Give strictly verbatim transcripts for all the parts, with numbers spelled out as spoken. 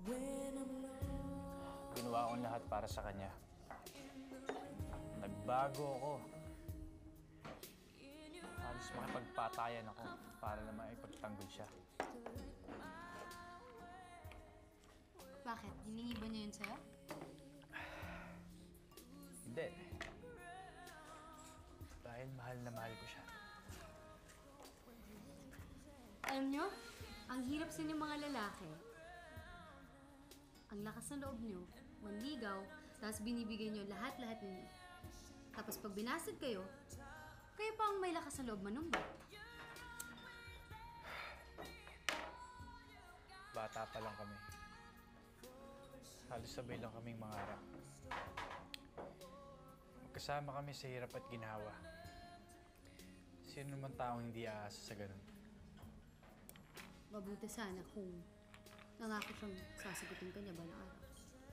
Ginawa kong lahat para sa kanya. Nagbago ako. Halos makipagpatayan ako para naman ipagtanggol siya. Bakit? Hiningi ba niya yun sa'yo? Hindi. Dahil mahal na mahal ko siya. Alam nyo, ang hirap sa inyo mga lalaki. Ang lakas ng loob nyo, manligaw, tapos binibigay nyo lahat-lahat ninyo. Tapos pag binasag kayo, kayo pa ang may lakas ng loob manumba. Bata pa lang kami. Halos sabay lang kaming mangarap. Magkasama kami sa hirap at ginhawa. Sino naman taong hindi aasa sa ganun? Mabuti sana kung nangako siyang sasagutin ka niya balang araw.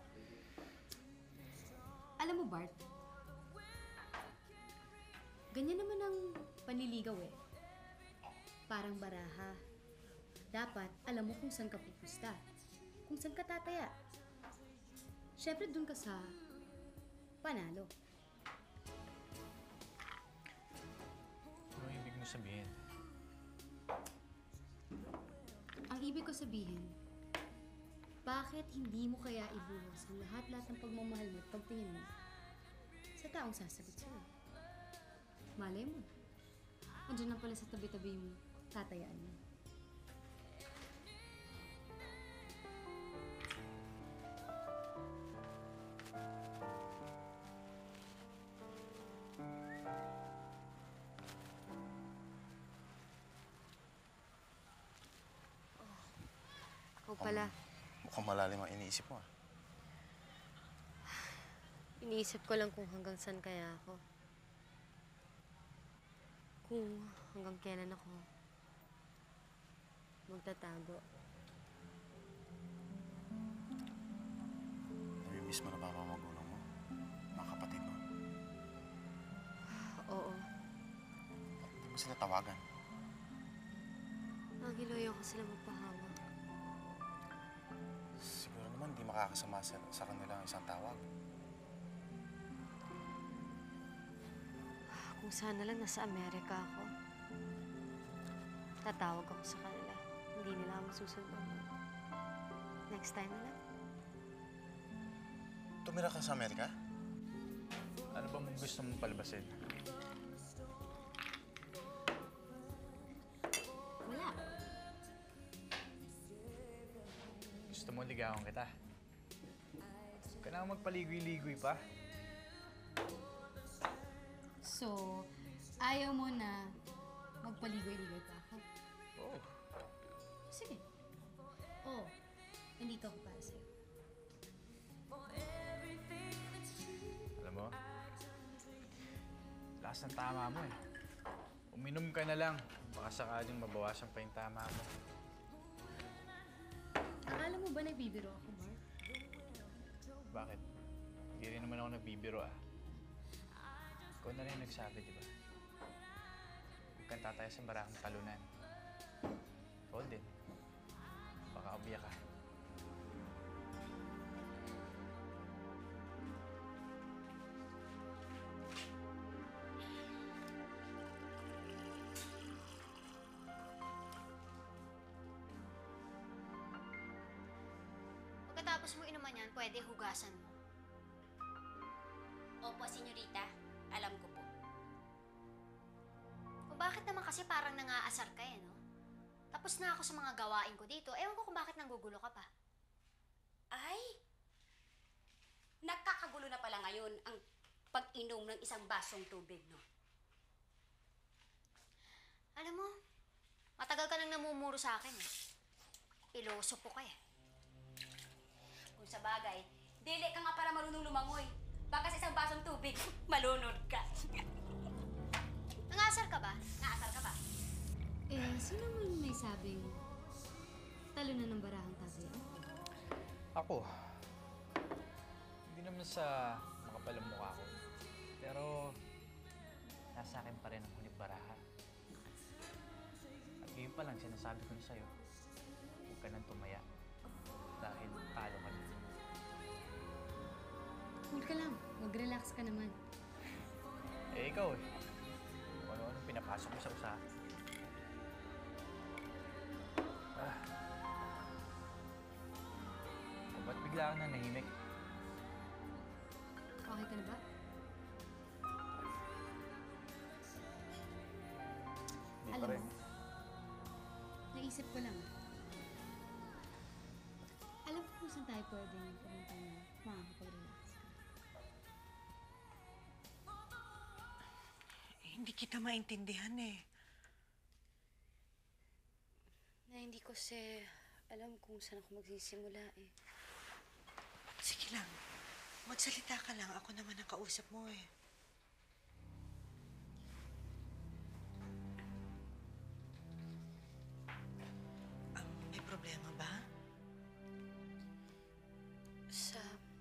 Alam mo, Bart, ganyan naman ang panliligaw eh. Parang baraha. Dapat alam mo kung saan ka pupusta. Kung saan ka tataya. Siyempre dun ka sa panalo. Ano ibig mo sabihin? Ang ibig ko sabihin, bakit hindi mo kaya ibuhos ang lahat-lahat ng pagmamahal mo at pagtingin mo sa taong sasagot sa'yo? Malay mo, andyan lang pala sa tabi-tabi yung tatayaan mo. O pala, Mukhang malalim ang iniisip mo, ah. iniisip ko lang kung hanggang saan kaya ako. Kung hanggang kailan ako magtatago. Namimiss mo na ba mga magulang mo? Mga kapatid mo? Oo, Hindi mo sila tawagan. nagiloy ako sila magpahawak. Siguro naman hindi makakasama sa, sa kanila ang isang tawag. Kung sana lang nasa Amerika ako, tatawag ako sa kanila. Hindi nila ako susunod. Next time na lang. Tumira ka sa Amerika? Ano ba mong gusto mong palabasin? Wala. Gusto mo ligawan kita? Huwag ka na magpaligoy-ligoy pa. So, ayaw mo na magpaligoy-ligoy pa ako? Oo. Sige. Oo. Nandito ako para sa'yo. Alam mo, lakas ng tama mo eh. Uminom ka na lang. Baka sakaling mabawasan pa yung tama mo. Akala mo ba nagbibiro ako, Mark? Bakit? Hindi rin naman ako nagbibiro ah. Ikaw na rin nagsabi, di ba? Huwag kang tataya sa barahang talunan. Ikaw din. Baka umiyak ka. Pagkatapos mo inuman yan, pwede hugasan mo. Opo, senyorita. Alam ko po. Kung bakit naman kasi parang nangaasar ka eh, no? Tapos na ako sa mga gawain ko dito. Ewan ko kung bakit nanggugulo ka pa. Ay! Nakakagulo na pala ngayon ang pag-inom ng isang basong tubig, no? Alam mo, matagal ka nang namumuro sa akin eh. Piloso po ka eh. Kung sa bagay, dili ka nga para marunong lumangoy. Baka sa isang basong tubig, malunod ka. Nangasar ka ba? Naasar ka ba? Eh, sino man may sabing talo na ng barahang tatay? Ako, hindi naman sa makapalang mukha ko. Pero, nasa akin pa rin ang huling baraha. At ngayon pa lang, sinasabi ko na sa'yo, huwag ka nang tumaya. Dahil talo ka lang. Mag-relax ka naman. Eh, ikaw eh. Kung ano-ano pinapasok mo sa usapan. Ah. O, ba't bigla ka na nahimik? Okay ka na ba? Hindi pa Alam rin. mo, naisip ko lang. Alam ko kung saan tayo pwedeng pumunta na makakapag-relax ka. Eh, hindi kita maintindihan eh. Na hindi ko kasi alam kung saan ako magsisimula eh. Sige lang. Magsalita ka lang. Ako naman ang kausap mo eh. Um, may problema ba? Sa...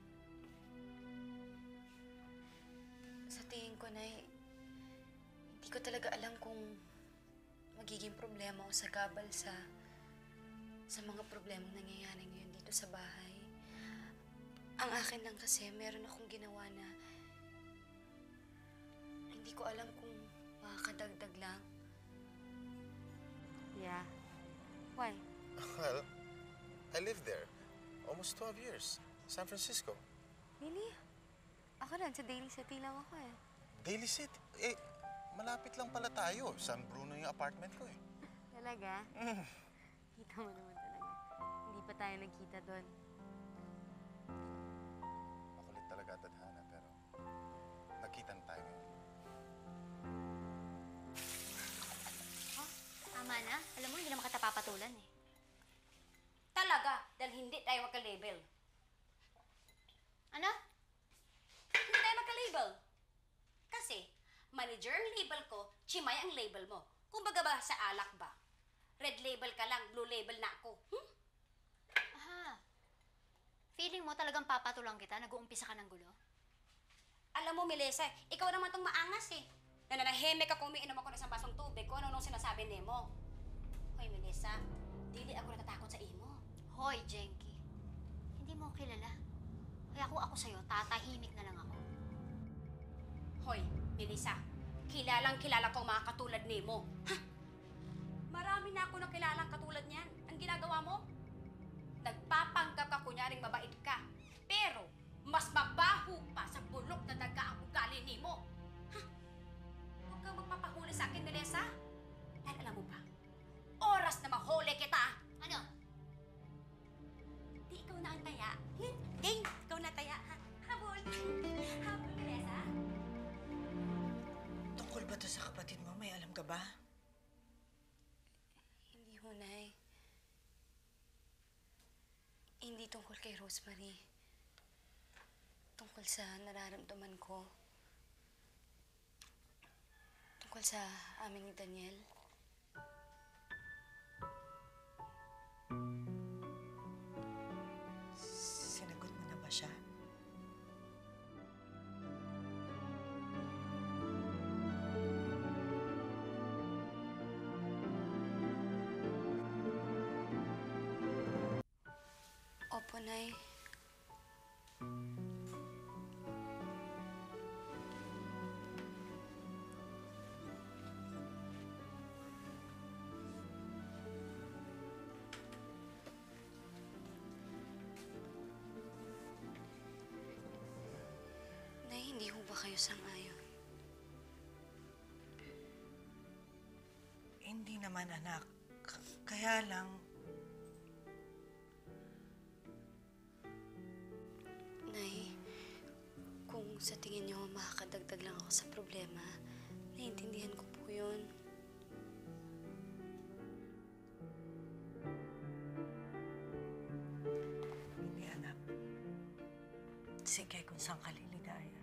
Sa tingin ko na hindi ko talaga alam kung magiging problema o sagabal sa... sa mga problemang nangyayari ngayon dito sa bahay. Ang akin lang kasi, meron akong ginawa na hindi ko alam kung makakadagdag lang. Yeah. Why? Well, I lived there. Almost twelve years. San Francisco. Really? Ako rin, sa Daily City lang ako eh. Daly City. Eh, malapit lang pala tayo. San Bruno yung apartment ko eh. Talaga? Mm. Kita mo naman talaga. Hindi pa tayo nagkita doon. Makulit talaga, tadhana, pero nagkita na tayo ngayon. Tama na. Alam mo, hindi naman kita papatulan eh. Talaga, dahil hindi tayo magka-label. Ano? Hindi tayo magka-label. Kasi, manager ang label ko, Chimay ang label mo. Kumbaga ba sa alak ba? Red label ka lang, blue label na ako. Hmm? Aha. Feeling mo talagang papatulang kita? Nag-uumpisa ka ng gulo? Alam mo, Melissa, ikaw naman tong maangas eh. Nananahimik ako, umiinom ako ng isang basong tubig kung ano-ano sinasabi ni mo. Hoy, Melissa, dili ako natatakot sa imo. Hoy, Jenky. Hindi mo ako kilala. Kaya kung ako sa'yo, tatahimik na lang ako. Hoy, Melissa, kilalang kilala ko ang mga katulad ni mo. Ha? Marami na ako na kilalang katulad niyan. Ang ginagawa mo? Nagpapanggap ka kunyaring mabait ka. Pero, mas mabaho pa sa bulok na daga ang ugali ni mo. Ha? Huwag kang magpapahuli sa akin, Melissa. Dahil alam mo ba, oras na mahuli kita. Ano? Di ikaw na ang taya. Hmm? Ding, ikaw na taya, ha? Habol. Habol, Melissa. Tungkol ba to sa kapatid mo? May alam ka ba? Hindi ho, Nay. Hindi tungkol kay Rosemary. Tungkol sa nararamdaman ko. Tungkol sa amin ni Daniel. Sinagot mo na ba siya? Opo, Nay. Nay, hindi ho ba kayo sang-ayon? Hindi naman, anak. K- Kaya lang, Nay, kung sa tingin niyo makakadagdag lang ako sa problema, naiintindihan ko po yun. hindi, anak. Sige, kung saan ka liligaya.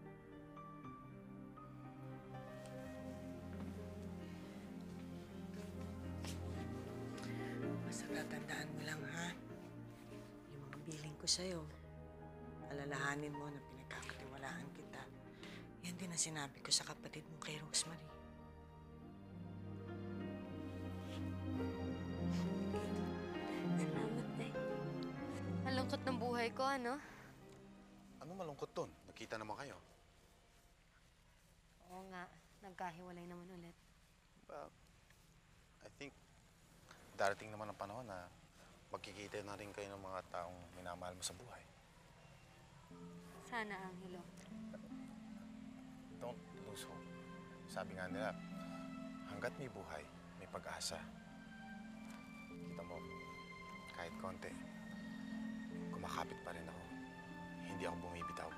Basta tatandaan mo lang, ha? Yung mga billing ko sa'yo, alalahanin mo na pinagkakatiwalaan kita. Yan din ang sinabi ko sa kapatid mo kay Rosemary. Salamat, Nay. Malungkot ng buhay ko, ano? Ano malungkot dun? magkita naman kayo. Oo nga, nagkahiwalay naman ulit. Well, I think darating naman ang panahon na magkikita na rin kayo ng mga taong minamahal mo sa buhay. Sana, Angelo. Don't lose hope. Sabi nga nila, hanggat may buhay, may pag-asa. Kita mo, kahit konti, kumakapit pa rin ako. Hindi ako bumibitaw.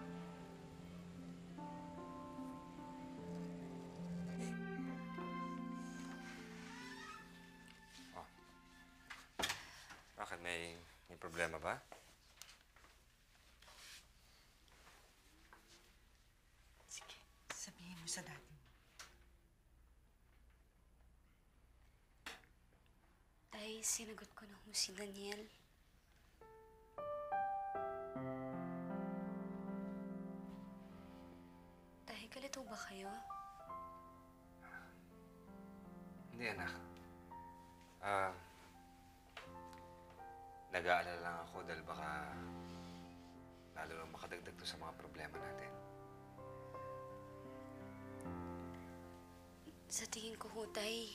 Bakit? May, may problema ba? Sige, sabihin mo sa dati mo. Tay, sinagot ko na ho si Daniel. Tay, galito ba kayo? Hindi, anak. Ah, nag-aalala lang ako dahil baka lalo lang makadagdag to sa mga problema natin. Sa tingin ko ho, Tay,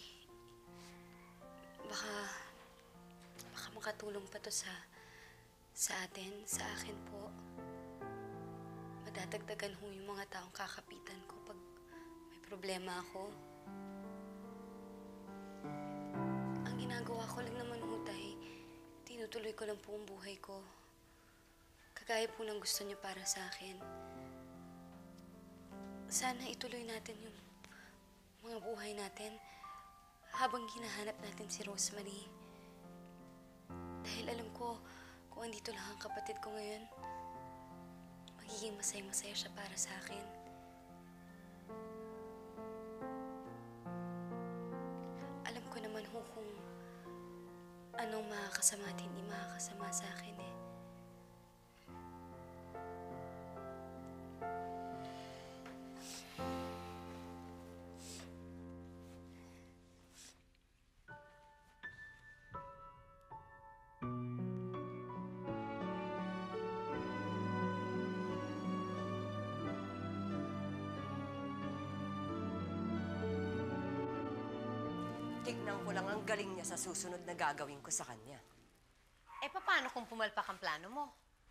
baka, baka makatulong pa to sa, sa atin, sa akin po. Madadagdagan ho yung mga taong kakapitan ko pag may problema ako. Ang ginagawa ko lang naman ho, Tay, tinutuloy ko lang po ang buhay ko. Kagaya po ng gusto niyo para sa akin. Sana ituloy natin yung mga buhay natin habang hinahanap natin si Rosemary. Dahil alam ko, kung andito lang ang kapatid ko ngayon, magiging masaya-masaya siya para sa akin. Alam ko naman ho kung anong makakasama at hindi makakasama sa akin eh. Tignan ko lang ang galing niya sa susunod na gagawin ko sa kanya. Eh, paano kung pumalpak ang plano mo?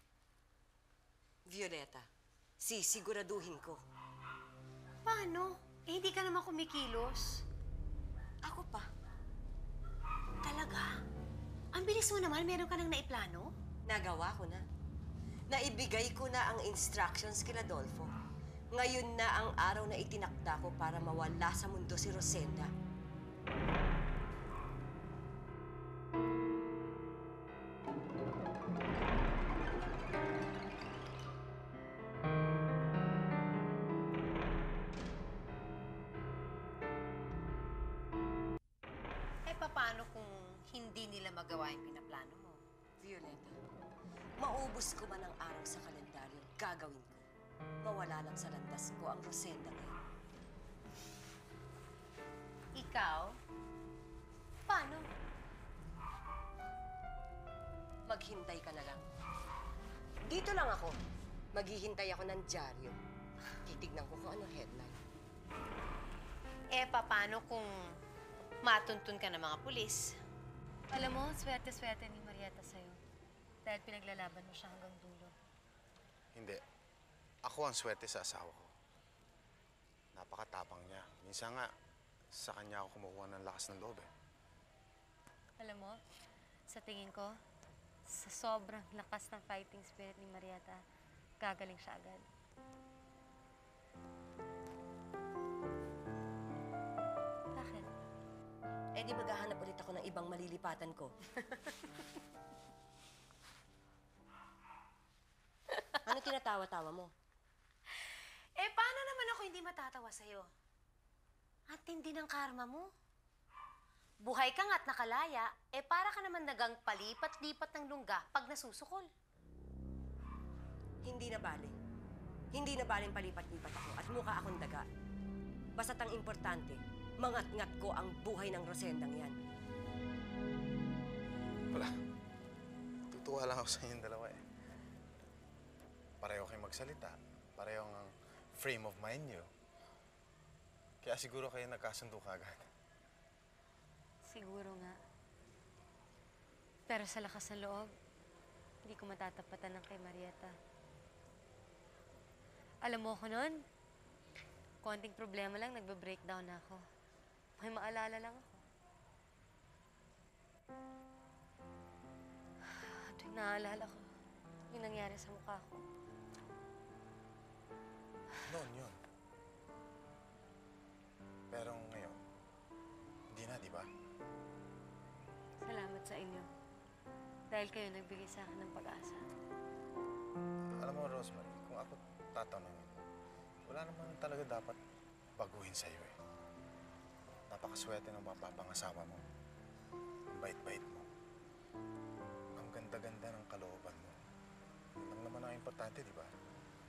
Violeta, sisiguraduhin ko. Paano? Eh, hindi ka naman kumikilos. Ako pa. Talaga? Ang bilis mo naman, meron ka nang naiplano? Nagawa ko na. Naibigay ko na ang instructions kila Dolfo. Ngayon na ang araw na itinakda ko para mawala sa mundo si Rosenda. Eh, paano kung hindi nila magawa yung pinaplano mo? Violeta, maubos ko man ang araw sa kalendaryo, gagawin ko. Mawala lang sa landas ko ang Rosenda ngayon. Ikaw? Paano? Maghintay ka na lang. Dito lang ako. Maghihintay ako ng dyaryo. Titignan ko kung anong headline. Eh, paano kung matuntun ka ng mga pulis? Alam mo, swerte-swerte ni Marieta sa'yo. Dahil pinaglalaban mo siya hanggang dulo. Hindi. Ako ang swerte sa asawa ko. Napakatapang niya. Minsan nga, sa kanya ako kumukuha ng lakas ng loob eh. Alam mo, sa tingin ko, sa sobrang lakas ng fighting spirit ni Marieta, gagaling siya agad. Bakit? Eh di maghahanap ulit ako ng ibang malilipatan ko. Ano tinatawa-tawa mo? Eh, paano naman ako hindi matatawa sa'yo? At hindi ng karma mo. Buhay ka nga't nakalaya, eh para ka naman nagang palipat-lipat ng lungga pag nasusukol. Hindi na bali. Hindi na baling palipat-lipat ako at mukha akong daga. Basta't ang importante, mangat-ngat ko ang buhay ng Rosendang yan. Wala. Tutuwa lang ako sa inyong dalawa eh. Pareho kayong magsalita. pareho ang frame of mind niyo. Kaya siguro kayo nagkasundo kagad. Siguro nga. Pero sa lakas ng loob, hindi ko matatapatan ng kay Marieta. Alam mo ko nun, konting problema lang, nagbe-breakdown na ako. May maalala lang ako. Tuwing naaalala ko, yung nangyari sa mukha ko. Noon yun. Pero ngayon, hindi na, di ba? Salamat sa inyo. Dahil kayo nagbigay sa akin ng pag-asa. Alam mo, Rosemary, kung ako tatanungin mo, wala naman talaga dapat baguhin sa'yo eh. Napakaswerte ng mapapangasawa mo. Ang bait-bait mo. Ang ganda-ganda ng kalooban mo. Yun lang naman ang importante, di ba?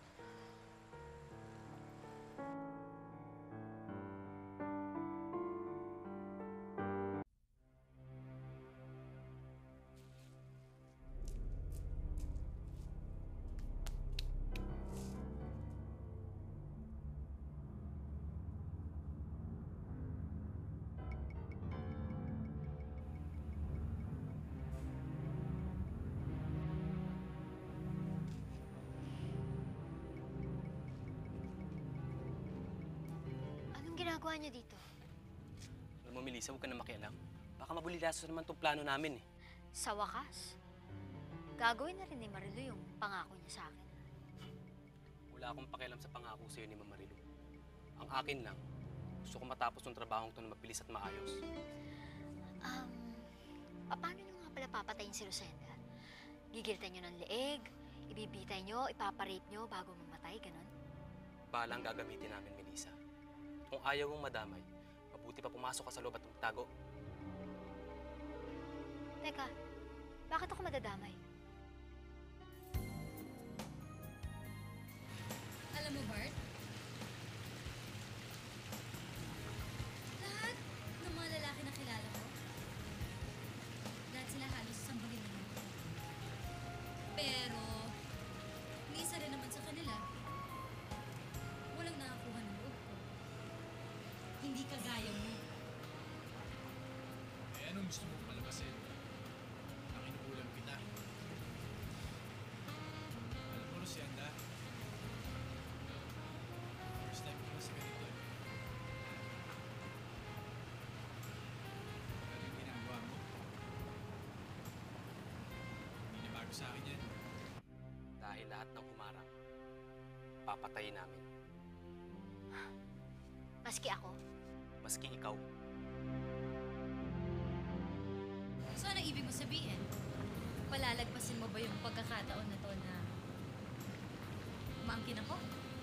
Anong ginagawa niyo dito? Alam mo, Melissa, huwag ka na makialam. Baka mabulilaso naman tong plano namin eh. Sa wakas, gagawin na rin ni Marilu yung pangako niya sa akin. Wala akong pakialam sa pangako sa'yo ni Mama Marilu. Ang akin lang, gusto ko matapos yung trabahong to na mabilis at maayos. Um, paano nyo nga pala papatayin si Rosenda? Gigilitan nyo ng leeg, ibibitay nyo, ipaparape nyo bago mamatay, ganun? Bala ang gagamitin namin, Melissa. Kung ayaw mong madamay, mabuti pa pumasok ka sa loob at magtago. Teka, bakit ako madadamay? Alam mo, Bart? Lahat ng mga lalaki na kilala ko, lahat sila halos sambagin naman ko. Pero, may isa rin naman sa kanila, walang nakakuha ng loob ko. Hindi kagaya mo. Eh, anong gusto mong palabasin? Ang inuulam kita. Alam mo, Rosenda, first time ko na sa ganito eh. Ano yung ginagawa mo? Hindi na bago sa akin yan. Dahil lahat ng humarang, papatayin namin. Maski ako? Maski ikaw. So, ano ibig mo sabihin? Palalagpasin mo ba yung pagkakataon na to na maangkin ako?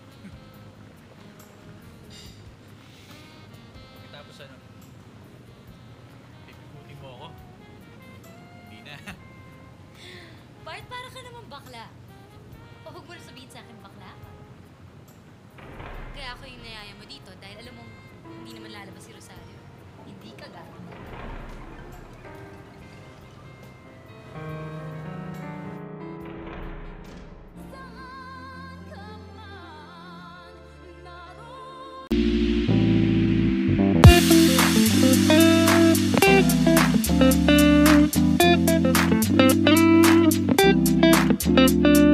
Pagkatapos ano? Pipikutin mo ako? Hindi na. Bart, para ka naman bakla. O huwag mo na sabihin sa akin bakla ka. Kaya ako yung nayaya mo dito dahil alam mong hindi naman lalabas si Rosario. Hindi ka gagawin. Thank you.